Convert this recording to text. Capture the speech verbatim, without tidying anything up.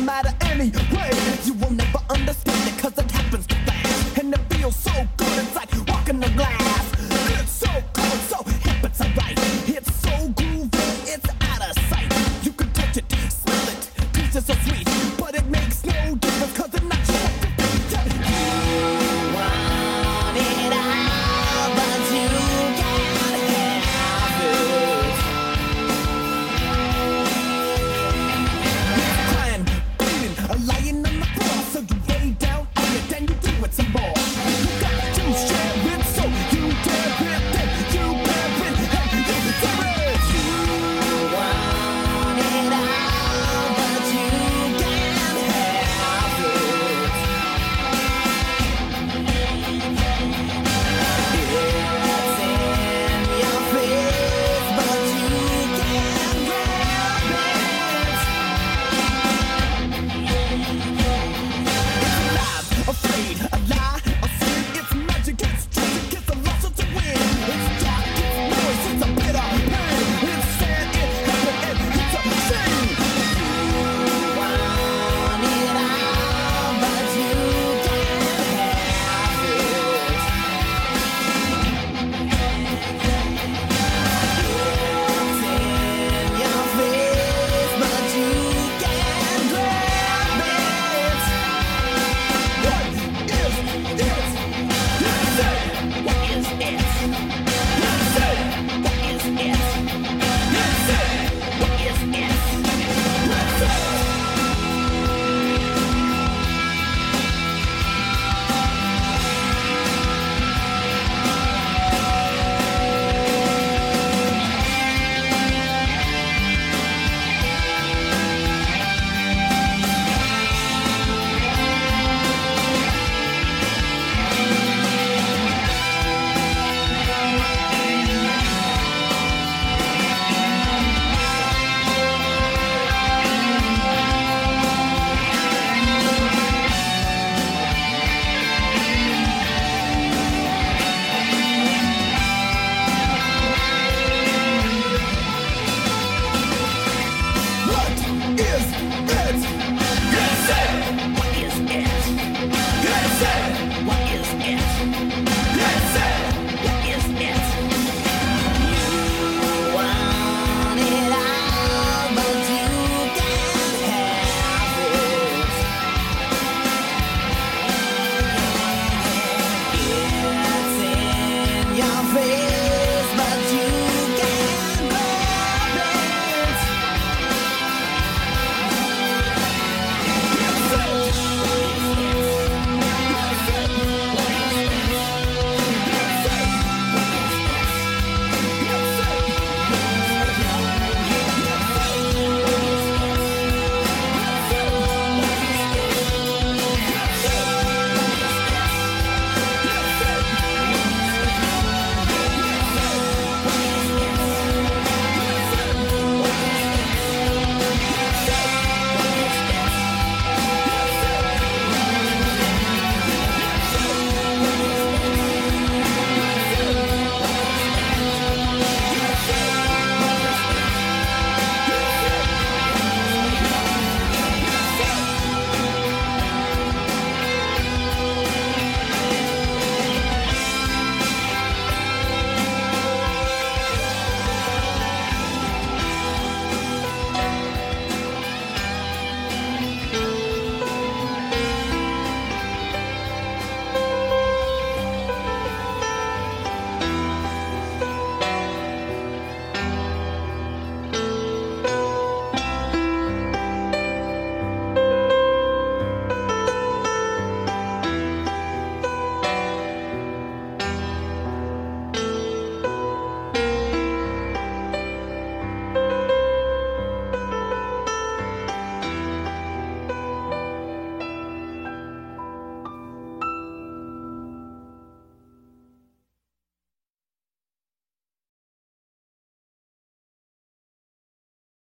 matter anyway. You will never understand it cause it happens too fast. And it feels so good, it's like walking the glass. It's so cool, so hip, it's alright. It's so groovy, it's out of sight. You can touch it, smell it, taste it so sweet. But it makes no difference cause it's not your favorite.